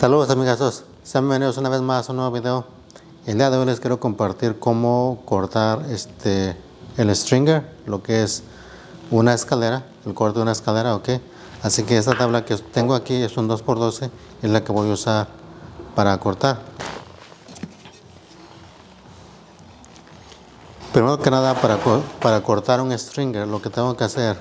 Saludos amigazos, sean bienvenidos una vez más a un nuevo video. El día de hoy les quiero compartir cómo cortar el stringer, lo que es una escalera, el corte de una escalera, ok. Así que esta tabla que tengo aquí es un 2x12, es la que voy a usar para cortar. Primero que nada, para cortar un stringer, lo que tengo que hacer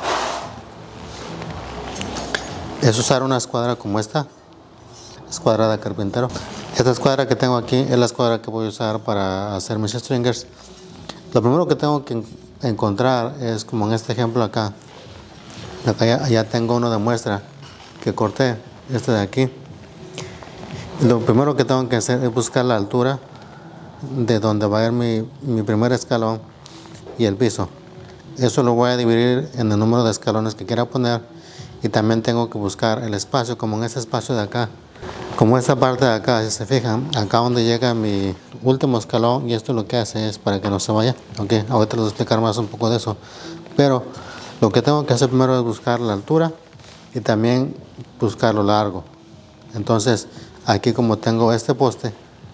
es usar una escuadra como esta, escuadra de carpintero. Esta escuadra que tengo aquí es la escuadra que voy a usar para hacer mis stringers. Lo primero que tengo que encontrar es, como en este ejemplo acá ya tengo uno de muestra que corté, este de aquí. Lo primero que tengo que hacer es buscar la altura de donde va a ir mi primer escalón y el piso. Eso lo voy a dividir en el número de escalones que quiera poner, y también tengo que buscar el espacio, como en este espacio de acá, como esta parte de acá. Si se fijan, acá donde llega mi último escalón, y esto lo que hace es para que no se vaya, ok. Ahorita les voy a explicar más un poco de eso, pero lo que tengo que hacer primero es buscar la altura y también buscar lo largo. Entonces aquí, como tengo este poste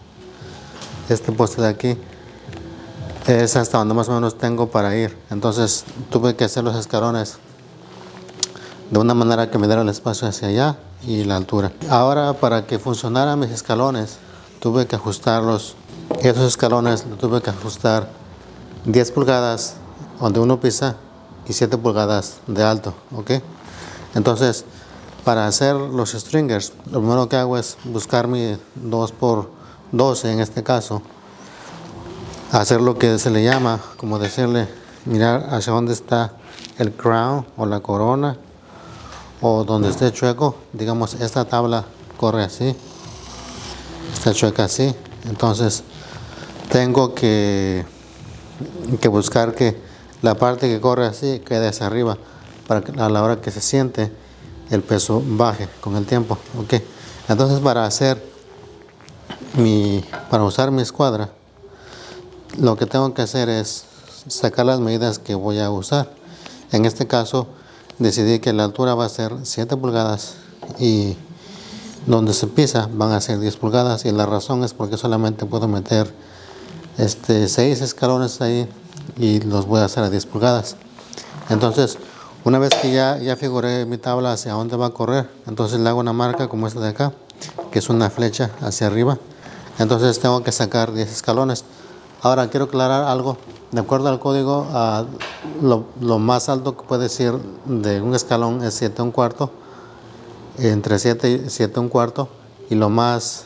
de aquí es hasta donde más o menos tengo para ir, entonces tuve que hacer los escalones de una manera que me diera el espacio hacia allá y la altura. Ahora, para que funcionaran mis escalones, tuve que ajustarlos. Esos escalones los tuve que ajustar 10 pulgadas donde uno pisa y 7 pulgadas de alto, ok. Entonces, para hacer los stringers, lo primero que hago es buscar mi 2x12 en este caso, hacer lo que se le llama, como decirle, mirar hacia dónde está el crown o la corona, o donde esté chueco. Digamos, esta tabla corre así, está chueca así, entonces tengo que buscar que la parte que corre así quede hacia arriba, para que a la hora que se siente el peso baje con el tiempo, ok. Entonces, para usar mi escuadra, lo que tengo que hacer es sacar las medidas que voy a usar. En este caso decidí que la altura va a ser 7 pulgadas y donde se pisa van a ser 10 pulgadas, y la razón es porque solamente puedo meter 6 escalones ahí y los voy a hacer a 10 pulgadas. Entonces, una vez que ya figuré mi tabla hacia dónde va a correr, entonces le hago una marca como esta de acá, que es una flecha hacia arriba. Entonces tengo que sacar 10 escalones. Ahora quiero aclarar algo. De acuerdo al código, lo más alto que puede ir de un escalón es 7 1/4, entre 7 y 7 1/4, y lo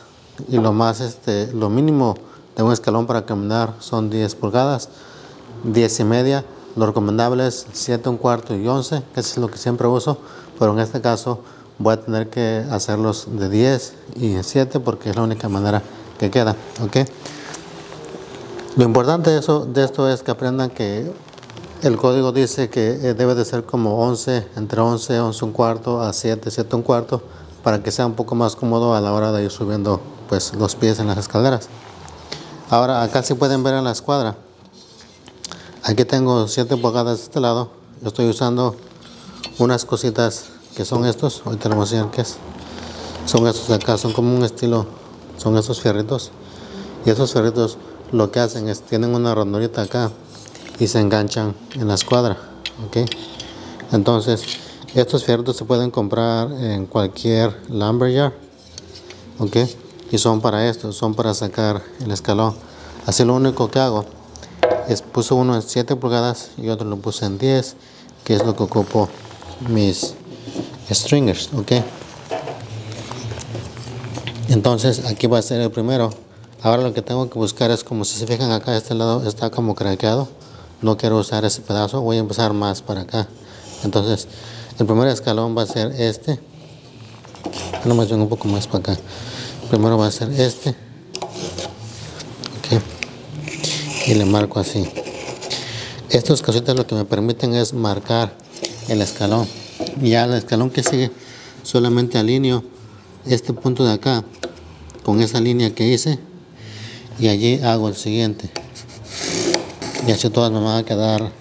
mínimo de un escalón para caminar son 10 pulgadas, 10 y media. Lo recomendable es 7 1/4 y 11, que es lo que siempre uso, pero en este caso voy a tener que hacerlos de 10 y 7 porque es la única manera que queda, ok. Lo importante de esto es que aprendan que el código dice que debe de ser como 11, entre 11, 11 1/4 a 7, 7 1/4, para que sea un poco más cómodo a la hora de ir subiendo pues los pies en las escaleras. Ahora, acá sí pueden ver en la escuadra, aquí tengo 7 pulgadas de este lado. Yo estoy usando unas cositas que son estos, ahorita les voy a enseñar qué es. Son estos de acá, son como un estilo, son esos fierritos, y esos fierritos lo que hacen es, tienen una ranurita acá y se enganchan en la escuadra, ok. Entonces, estos fierritos se pueden comprar en cualquier lumberyard, ok, y son para esto, son para sacar el escalón. Así, lo único que hago es puse uno en 7 pulgadas y otro lo puse en 10, que es lo que ocupo mis stringers, ok. Entonces, aquí va a ser el primero. Ahora lo que tengo que buscar es, como si se fijan acá, este lado está como craqueado, no quiero usar ese pedazo, voy a empezar más para acá. Entonces, el primer escalón va a ser este, nomás vengo un poco más para acá. Primero va a ser este, ok, y le marco así. Estas cositas lo que me permiten es marcar el escalón. Ya el escalón que sigue, solamente alineo este punto de acá con esa línea que hice, y allí hago el siguiente, y así todas me van a quedar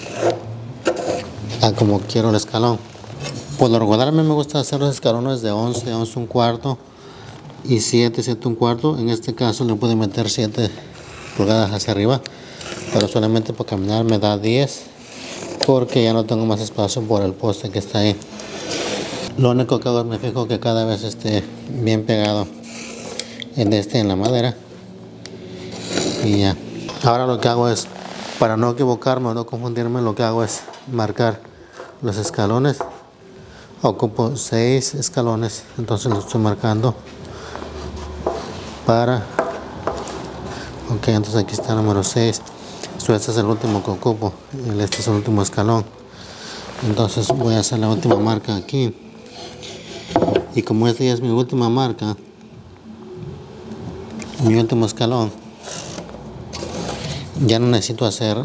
a como quiero el escalón. Por lo regular a mí me gusta hacer los escalones de 11, 11 1/4, y 7, 7 un cuarto. En este caso le puedo meter 7 pulgadas hacia arriba, pero solamente para caminar me da 10 porque ya no tengo más espacio por el poste que está ahí. Lo único que hago es me fijo que cada vez esté bien pegado en la madera y ya. Ahora lo que hago es, para no equivocarme o no confundirme, lo que hago es marcar los escalones. Ocupo 6 escalones, entonces los estoy marcando para... Ok, entonces aquí está el número 6. Este es el último que ocupo, este es el último escalón. Entonces voy a hacer la última marca aquí. Y como esta ya es mi última marca, mi último escalón, ya no necesito hacer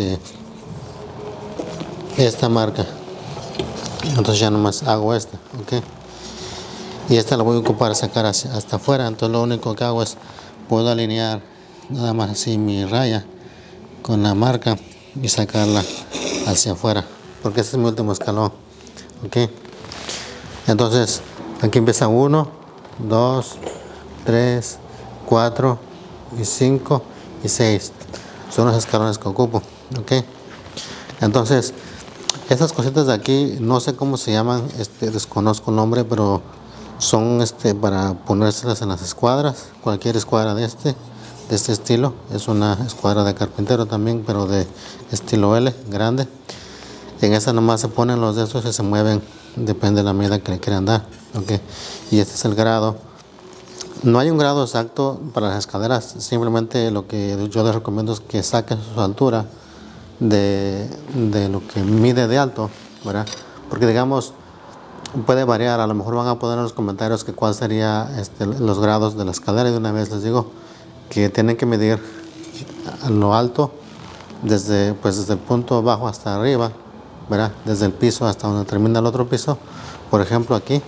esta marca. Entonces ya nomás hago esta, ok. Y esta la voy a ocupar sacar hasta afuera. Entonces lo único que hago es puedo alinear nada más así mi raya con la marca y sacarla hacia afuera, porque este es mi último escalón, ok. Entonces aquí empieza 1, 2, 3, 4 y 5 y 6. Son los escalones que ocupo, ok. Entonces estas cositas de aquí no sé cómo se llaman, desconozco el nombre, pero son para ponérselas en las escuadras. Cualquier escuadra de este estilo, es una escuadra de carpintero también, pero de estilo L, grande. En esa nomás se ponen los de estos y se mueven, depende de la medida que le quieran dar, okay. Y este es el grado. No hay un grado exacto para las escaleras, simplemente lo que yo les recomiendo es que saquen su altura de lo que mide de alto, ¿verdad? Porque digamos puede variar, a lo mejor van a poner en los comentarios que cuál sería los grados de la escalera, y de una vez les digo que tienen que medir lo alto desde el punto bajo hasta arriba, ¿verdad? Desde el piso hasta donde termina el otro piso. Por ejemplo, aquí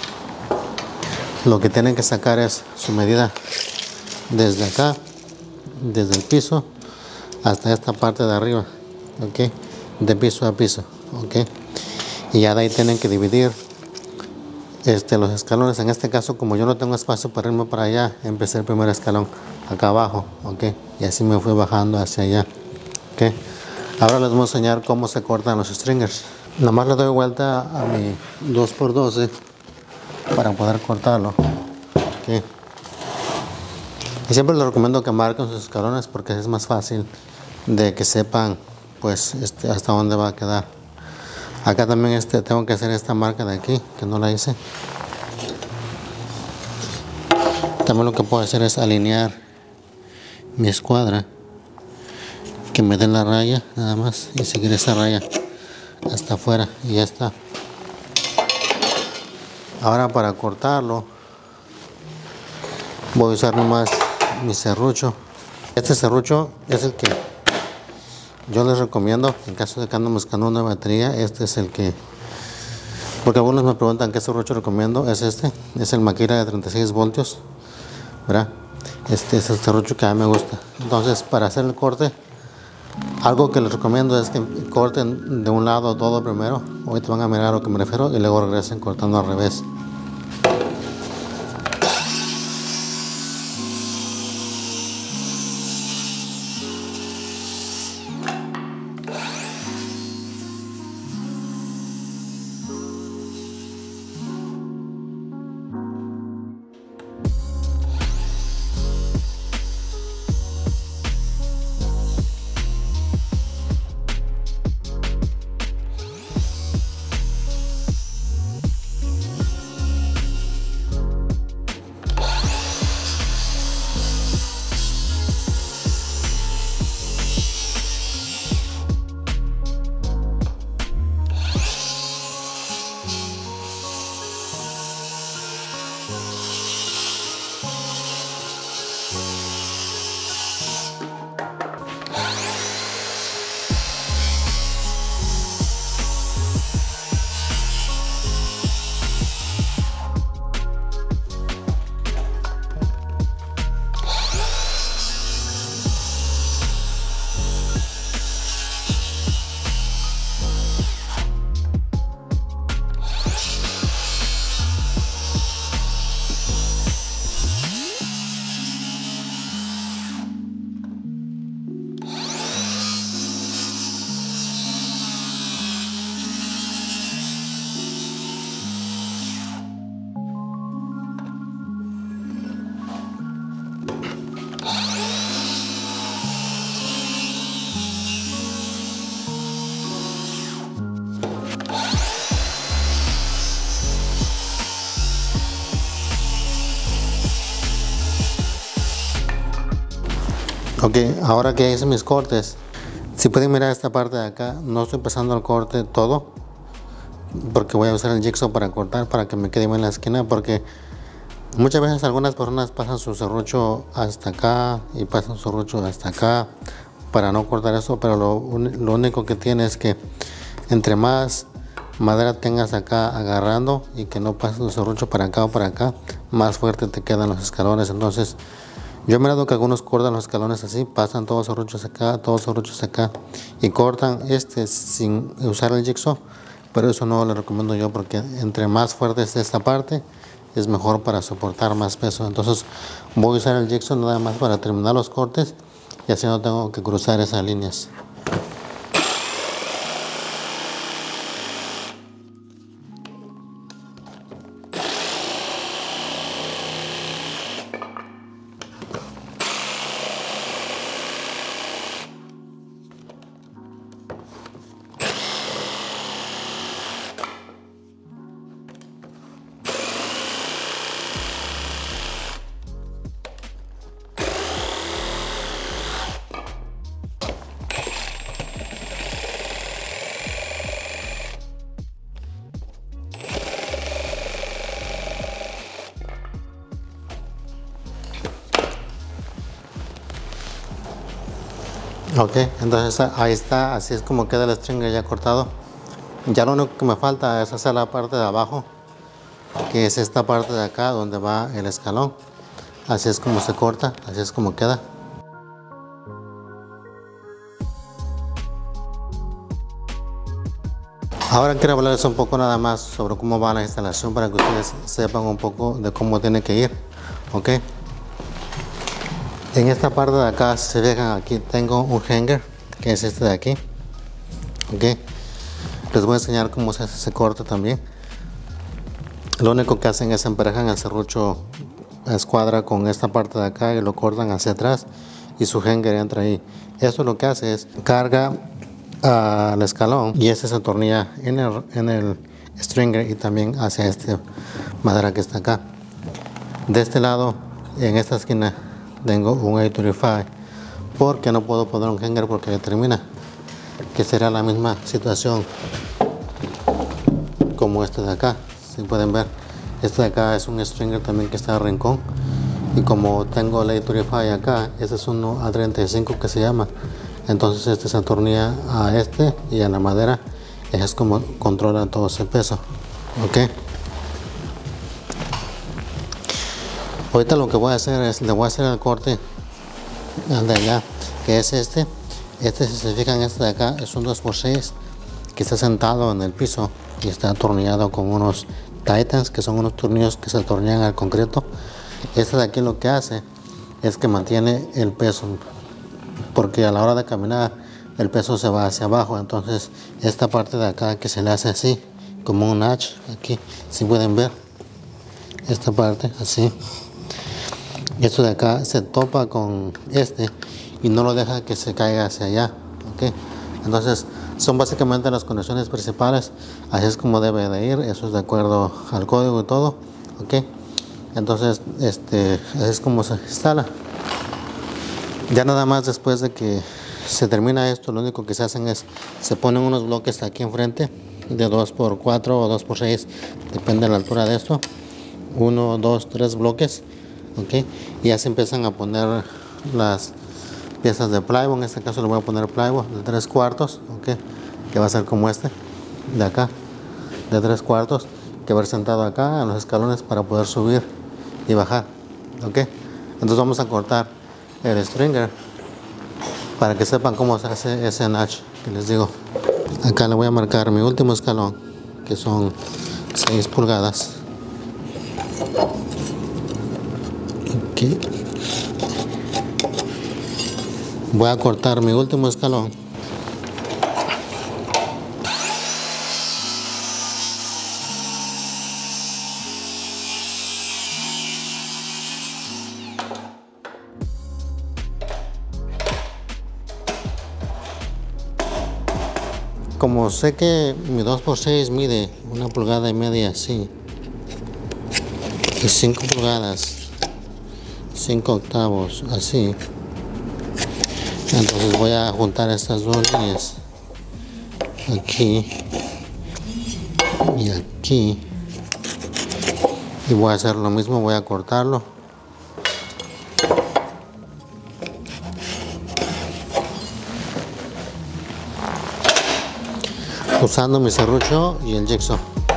lo que tienen que sacar es su medida desde acá, desde el piso hasta esta parte de arriba, ok, de piso a piso, ok. Y ya de ahí tienen que dividir los escalones. En este caso, como yo no tengo espacio para irme para allá, empecé el primer escalón acá abajo, ok, y así me fui bajando hacia allá, ok. Ahora les voy a enseñar cómo se cortan los stringers. Nada más le doy vuelta a mi 2x12 para poder cortarlo, ok. Y siempre les recomiendo que marquen sus escalones porque es más fácil de que sepan pues hasta dónde va a quedar. Acá también tengo que hacer esta marca de aquí, que no la hice. También lo que puedo hacer es alinear mi escuadra, que me dé la raya nada más, y seguir esa raya hasta afuera y ya está. Ahora para cortarlo voy a usar nomás mi serrucho. Este serrucho es el que yo les recomiendo en caso de que ando buscando una batería. Este es el que, porque algunos me preguntan qué serrucho recomiendo. Es el Makita de 36 voltios, ¿verdad? Este es el serrucho que a mí me gusta. Entonces, para hacer el corte, algo que les recomiendo es que corten de un lado todo primero. Ahorita van a mirar a lo que me refiero y luego regresen cortando al revés. Ok, ahora que hice mis cortes, si pueden mirar esta parte de acá, no estoy pasando el corte todo, porque voy a usar el jigsaw para cortar, para que me quede bien en la esquina, porque muchas veces algunas personas pasan su serrucho hasta acá y pasan su serrucho hasta acá para no cortar eso, pero lo único que tiene es que entre más madera tengas acá agarrando y que no pases tu serrucho para acá o para acá, más fuerte te quedan los escalones. Entonces yo he mirado que algunos cortan los escalones así, pasan todos los serruchos acá, todos los serruchos acá y cortan sin usar el jigsaw, pero eso no lo recomiendo yo, porque entre más fuerte esté esta parte es mejor para soportar más peso. Entonces voy a usar el jigsaw nada más para terminar los cortes y así no tengo que cruzar esas líneas. Ok, entonces ahí está, así es como queda el stringer ya cortado. Ya lo único que me falta es hacer la parte de abajo, que es esta parte de acá donde va el escalón. Así es como se corta, así es como queda. Ahora quiero hablarles un poco nada más sobre cómo va la instalación, para que ustedes sepan un poco de cómo tiene que ir. Ok, en esta parte de acá, si se fijan, aquí tengo un hanger, que es este de aquí. Ok, les voy a enseñar cómo se hace ese corte también. Lo único que hacen es emparejan el serrucho a escuadra con esta parte de acá y lo cortan hacia atrás y su hanger entra ahí. Esto lo que hace es carga al escalón y este se atornilla en el stringer y también hacia esta madera que está acá. De este lado, en esta esquina, tengo un A25, porque no puedo poner un hanger porque ya termina, que será la misma situación como este de acá. Si pueden ver, este de acá es un stringer también que está a rincón, y como tengo el A25 acá, este es uno A35 que se llama, entonces este se atornilla a este y a la madera. Es como controla todo ese peso. Ok, ahorita lo que voy a hacer es, le voy a hacer el corte al de allá, que es este. Si se fijan, este de acá es un 2x6 que está sentado en el piso y está atornillado con unos Titans, que son unos tornillos que se atornillan al concreto. Este de aquí lo que hace es que mantiene el peso, porque a la hora de caminar el peso se va hacia abajo. Entonces esta parte de acá que se le hace así como un notch aquí, si pueden ver esta parte así, esto de acá se topa con este y no lo deja que se caiga hacia allá. Ok, entonces son básicamente las conexiones principales. Así es como debe de ir, eso es de acuerdo al código y todo. Ok, entonces así es como se instala. Ya nada más después de que se termina esto, lo único que se hacen es, se ponen unos bloques aquí enfrente de 2x4 o 2x6, depende de la altura de esto, 1, 2, 3 bloques. Ok, y ya se empiezan a poner las piezas de plywood. En este caso le voy a poner plywood de 3/4, ok, que va a ser como este de acá, de 3/4, que va a ir sentado acá en los escalones para poder subir y bajar. Ok, entonces vamos a cortar el stringer para que sepan cómo se hace ese notch que les digo. Acá le voy a marcar mi último escalón, que son 6 pulgadas. Okay. Voy a cortar mi último escalón. Como sé que mi 2x6 mide 1,5 pulgadas así, y 5 pulgadas, 5 octavos así, Entonces voy a juntar estas dos líneas aquí y aquí, y voy a hacer lo mismo, voy a cortarlo. Usando mi serrucho y el jigsaw.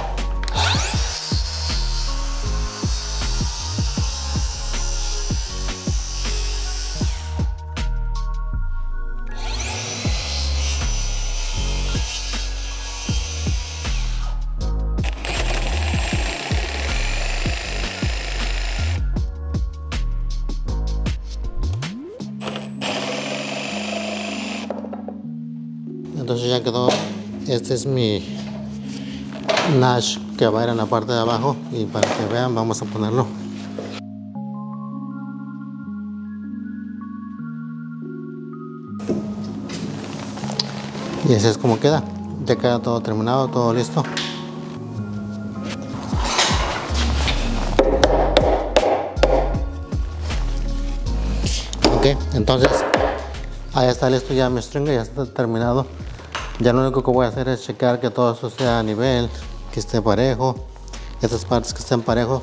Entonces ya quedó. Este es mi notch que va a ir en la parte de abajo, y para que vean vamos a ponerlo. Y así es como queda. Ya queda todo terminado, todo listo. Ok, entonces ahí está listo ya mi stringer, ya está terminado. Ya lo único que voy a hacer es checar que todo esto esté a nivel, que esté parejo, estas partes que estén parejos.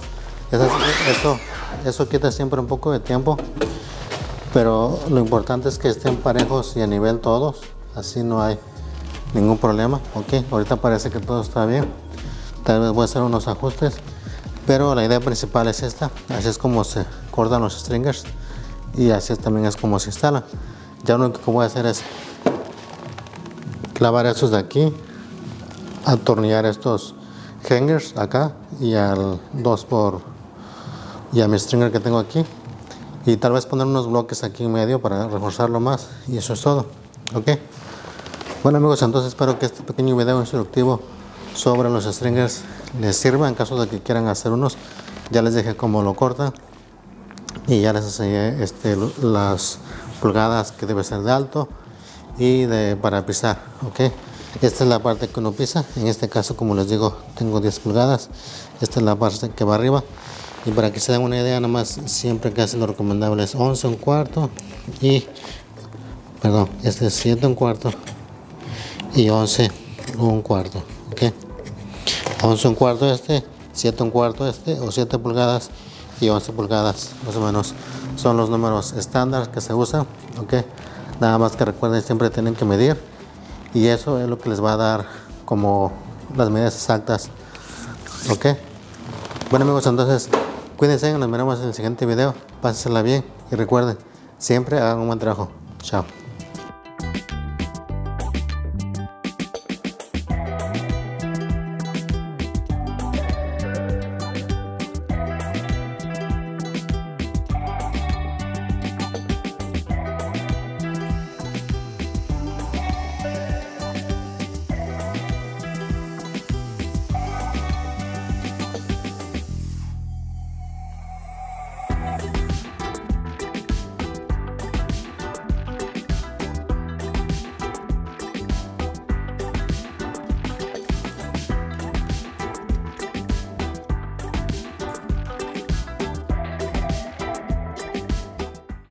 Eso quita siempre un poco de tiempo, pero lo importante es que estén parejos y a nivel todos, así no hay ningún problema. Ok, ahorita parece que todo está bien. Tal vez voy a hacer unos ajustes, pero la idea principal es esta. Así es como se cortan los stringers y así también es como se instalan. Ya lo único que voy a hacer es clavar estos de aquí, atornillar estos hangers acá y al 2x y a mi stringer que tengo aquí, y tal vez poner unos bloques aquí en medio para reforzarlo más, y eso es todo. Ok, bueno amigos, entonces espero que este pequeño video instructivo sobre los stringers les sirva en caso de que quieran hacer unos. Ya les dije cómo lo cortan y ya les enseñé las pulgadas que debe ser de alto y para pisar. Ok, esta es la parte que uno pisa. En este caso, como les digo, tengo 10 pulgadas. Esta es la parte que va arriba, y para que se den una idea, nada más siempre casi lo recomendable es 11 1/4 y perdón, este es 7 1/4 y 11 1/4. ok, 11 1/4 este, 7 1/4 este, o 7 pulgadas y 11 pulgadas, más o menos son los números estándar que se usan. Ok, nada más que recuerden, siempre tienen que medir, y eso es lo que les va a dar como las medidas exactas. Ok, bueno amigos, entonces cuídense, nos veremos en el siguiente video. Pásensela bien y recuerden, siempre hagan un buen trabajo. Chao.